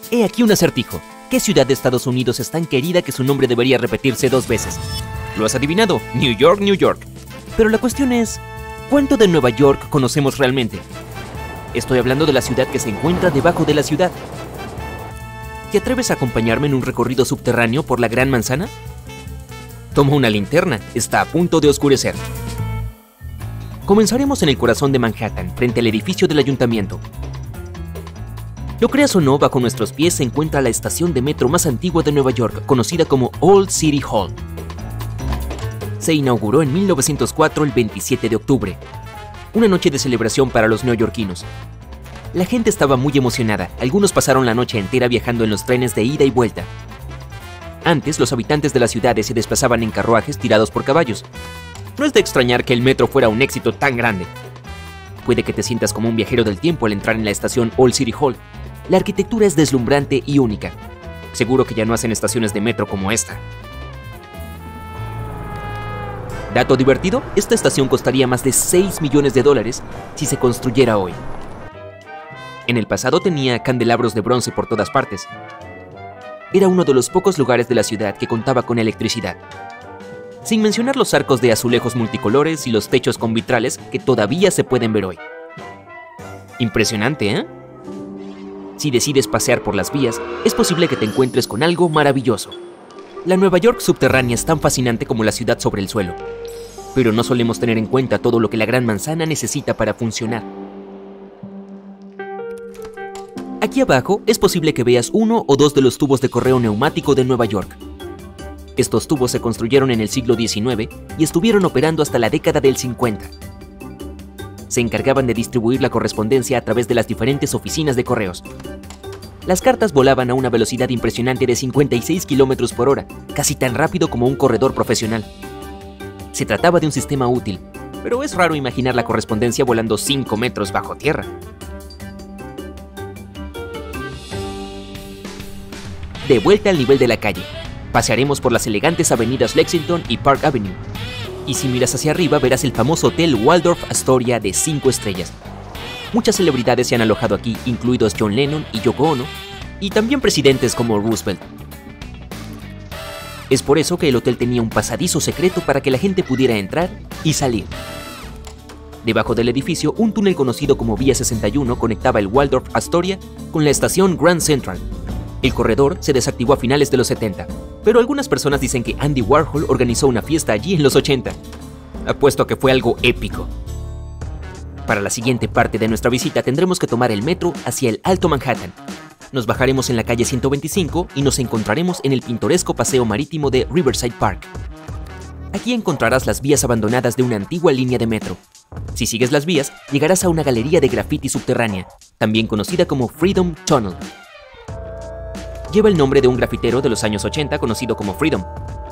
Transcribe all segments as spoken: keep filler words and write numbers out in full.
He aquí un acertijo. ¿Qué ciudad de Estados Unidos es tan querida que su nombre debería repetirse dos veces? Lo has adivinado, New York, New York. Pero la cuestión es, ¿cuánto de Nueva York conocemos realmente? Estoy hablando de la ciudad que se encuentra debajo de la ciudad. ¿Te atreves a acompañarme en un recorrido subterráneo por la Gran Manzana? Toma una linterna, está a punto de oscurecer. Comenzaremos en el corazón de Manhattan, frente al edificio del ayuntamiento. Lo creas o no, bajo nuestros pies se encuentra la estación de metro más antigua de Nueva York, conocida como Old City Hall. Se inauguró en mil novecientos cuatro el veintisiete de octubre, una noche de celebración para los neoyorquinos. La gente estaba muy emocionada, algunos pasaron la noche entera viajando en los trenes de ida y vuelta. Antes, los habitantes de las ciudades se desplazaban en carruajes tirados por caballos. No es de extrañar que el metro fuera un éxito tan grande. Puede que te sientas como un viajero del tiempo al entrar en la estación Old City Hall. La arquitectura es deslumbrante y única. Seguro que ya no hacen estaciones de metro como esta. Dato divertido, esta estación costaría más de seis millones de dólares si se construyera hoy. En el pasado tenía candelabros de bronce por todas partes. Era uno de los pocos lugares de la ciudad que contaba con electricidad. Sin mencionar los arcos de azulejos multicolores y los techos con vitrales que todavía se pueden ver hoy. Impresionante, ¿eh? Si decides pasear por las vías, es posible que te encuentres con algo maravilloso. La Nueva York subterránea es tan fascinante como la ciudad sobre el suelo. Pero no solemos tener en cuenta todo lo que la Gran Manzana necesita para funcionar. Aquí abajo es posible que veas uno o dos de los tubos de correo neumático de Nueva York. Estos tubos se construyeron en el siglo diecinueve y estuvieron operando hasta la década del cincuenta. Se encargaban de distribuir la correspondencia a través de las diferentes oficinas de correos. Las cartas volaban a una velocidad impresionante de cincuenta y seis kilómetros por hora, casi tan rápido como un corredor profesional. Se trataba de un sistema útil, pero es raro imaginar la correspondencia volando cinco metros bajo tierra. De vuelta al nivel de la calle, pasearemos por las elegantes avenidas Lexington y Park Avenue. Y si miras hacia arriba verás el famoso hotel Waldorf Astoria de cinco estrellas. Muchas celebridades se han alojado aquí, incluidos John Lennon y Yoko Ono, y también presidentes como Roosevelt. Es por eso que el hotel tenía un pasadizo secreto para que la gente pudiera entrar y salir. Debajo del edificio, un túnel conocido como Vía sesenta y uno conectaba el Waldorf Astoria con la estación Grand Central. El corredor se desactivó a finales de los setenta, pero algunas personas dicen que Andy Warhol organizó una fiesta allí en los ochenta. Apuesto a que fue algo épico. Para la siguiente parte de nuestra visita tendremos que tomar el metro hacia el Alto Manhattan. Nos bajaremos en la calle ciento veinticinco y nos encontraremos en el pintoresco paseo marítimo de Riverside Park. Aquí encontrarás las vías abandonadas de una antigua línea de metro. Si sigues las vías, llegarás a una galería de graffiti subterránea, también conocida como Freedom Tunnel. Lleva el nombre de un grafitero de los años ochenta conocido como Freedom.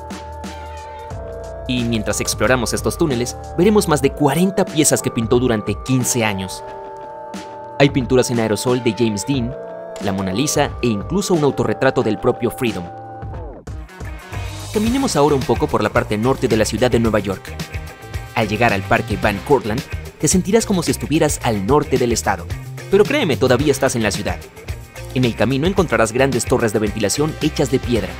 Y mientras exploramos estos túneles, veremos más de cuarenta piezas que pintó durante quince años. Hay pinturas en aerosol de James Dean, la Mona Lisa e incluso un autorretrato del propio Freedom. Caminemos ahora un poco por la parte norte de la ciudad de Nueva York. Al llegar al parque Van Cortlandt, te sentirás como si estuvieras al norte del estado. Pero créeme, todavía estás en la ciudad. En el camino encontrarás grandes torres de ventilación hechas de piedra.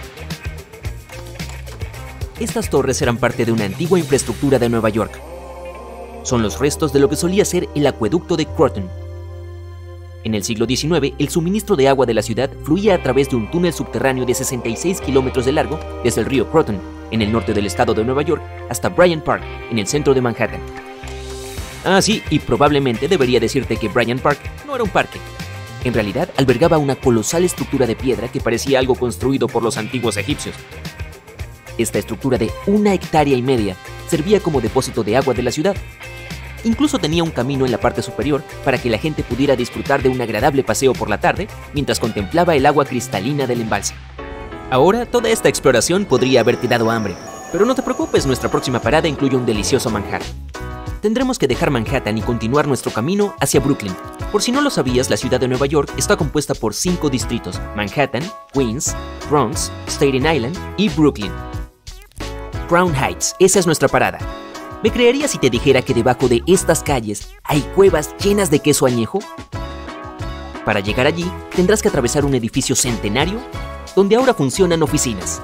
Estas torres eran parte de una antigua infraestructura de Nueva York. Son los restos de lo que solía ser el acueducto de Croton. En el siglo diecinueve, el suministro de agua de la ciudad fluía a través de un túnel subterráneo de sesenta y seis kilómetros de largo desde el río Croton, en el norte del estado de Nueva York, hasta Bryant Park, en el centro de Manhattan. Ah, sí, y probablemente debería decirte que Bryant Park no era un parque. En realidad, albergaba una colosal estructura de piedra que parecía algo construido por los antiguos egipcios. Esta estructura de una hectárea y media servía como depósito de agua de la ciudad. Incluso tenía un camino en la parte superior para que la gente pudiera disfrutar de un agradable paseo por la tarde mientras contemplaba el agua cristalina del embalse. Ahora, toda esta exploración podría haberte dado hambre, pero no te preocupes, nuestra próxima parada incluye un delicioso manjar. Tendremos que dejar Manhattan y continuar nuestro camino hacia Brooklyn. Por si no lo sabías, la ciudad de Nueva York está compuesta por cinco distritos: Manhattan, Queens, Bronx, Staten Island y Brooklyn. Crown Heights, esa es nuestra parada. ¿Me creerías si te dijera que debajo de estas calles hay cuevas llenas de queso añejo? Para llegar allí, tendrás que atravesar un edificio centenario donde ahora funcionan oficinas.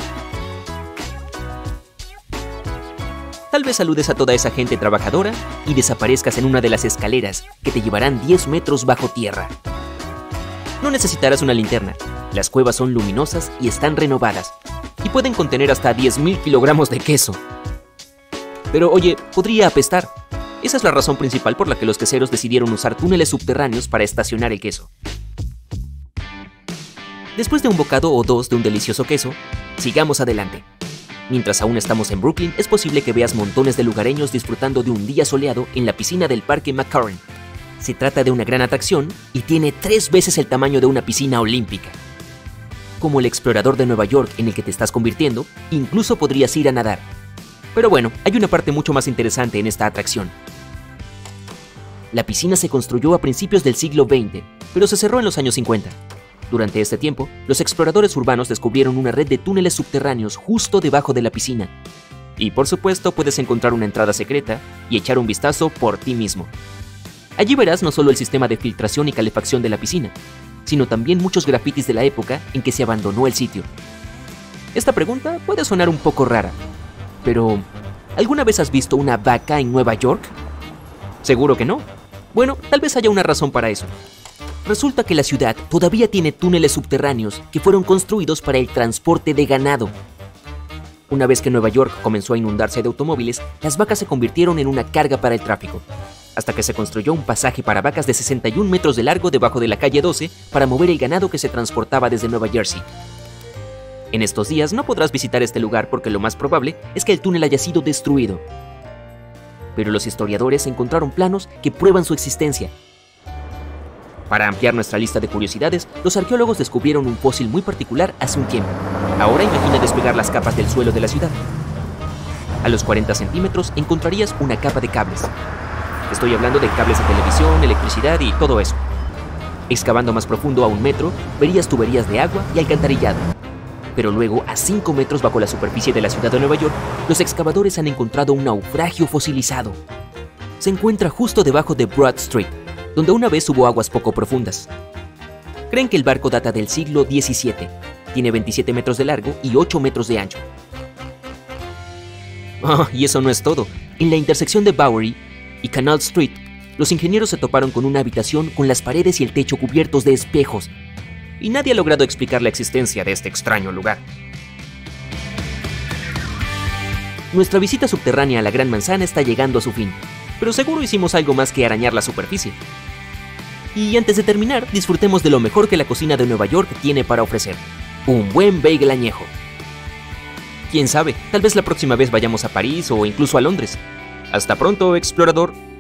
Tal vez saludes a toda esa gente trabajadora y desaparezcas en una de las escaleras que te llevarán diez metros bajo tierra. No necesitarás una linterna. Las cuevas son luminosas y están renovadas, y pueden contener hasta diez mil kilogramos de queso. Pero oye, podría apestar. Esa es la razón principal por la que los queseros decidieron usar túneles subterráneos para estacionar el queso. Después de un bocado o dos de un delicioso queso, sigamos adelante. Mientras aún estamos en Brooklyn, es posible que veas montones de lugareños disfrutando de un día soleado en la piscina del Parque McCarran. Se trata de una gran atracción y tiene tres veces el tamaño de una piscina olímpica. Como el explorador de Nueva York en el que te estás convirtiendo, incluso podrías ir a nadar. Pero bueno, hay una parte mucho más interesante en esta atracción. La piscina se construyó a principios del siglo veinte, pero se cerró en los años cincuenta. Durante este tiempo, los exploradores urbanos descubrieron una red de túneles subterráneos justo debajo de la piscina. Y por supuesto, puedes encontrar una entrada secreta y echar un vistazo por ti mismo. Allí verás no solo el sistema de filtración y calefacción de la piscina, sino también muchos grafitis de la época en que se abandonó el sitio. Esta pregunta puede sonar un poco rara, pero ¿alguna vez has visto una vaca en Nueva York? ¿Seguro que no? Bueno, tal vez haya una razón para eso. Resulta que la ciudad todavía tiene túneles subterráneos que fueron construidos para el transporte de ganado. Una vez que Nueva York comenzó a inundarse de automóviles, las vacas se convirtieron en una carga para el tráfico, hasta que se construyó un pasaje para vacas de sesenta y un metros de largo debajo de la calle doce para mover el ganado que se transportaba desde Nueva Jersey. En estos días no podrás visitar este lugar porque lo más probable es que el túnel haya sido destruido. Pero los historiadores encontraron planos que prueban su existencia. Para ampliar nuestra lista de curiosidades, los arqueólogos descubrieron un fósil muy particular hace un tiempo. Ahora imagina despegar las capas del suelo de la ciudad. A los cuarenta centímetros encontrarías una capa de cables. Estoy hablando de cables de televisión, electricidad y todo eso. Excavando más profundo a un metro, verías tuberías de agua y alcantarillado. Pero luego, a cinco metros bajo la superficie de la ciudad de Nueva York, los excavadores han encontrado un naufragio fosilizado. Se encuentra justo debajo de Broad Street, donde una vez hubo aguas poco profundas. Creen que el barco data del siglo diecisiete, tiene veintisiete metros de largo y ocho metros de ancho. Oh, y eso no es todo. En la intersección de Bowery y Canal Street, los ingenieros se toparon con una habitación con las paredes y el techo cubiertos de espejos, y nadie ha logrado explicar la existencia de este extraño lugar. Nuestra visita subterránea a la Gran Manzana está llegando a su fin, pero seguro hicimos algo más que arañar la superficie. Y antes de terminar, disfrutemos de lo mejor que la cocina de Nueva York tiene para ofrecer: un buen bagel añejo. Quién sabe, tal vez la próxima vez vayamos a París o incluso a Londres. Hasta pronto, explorador.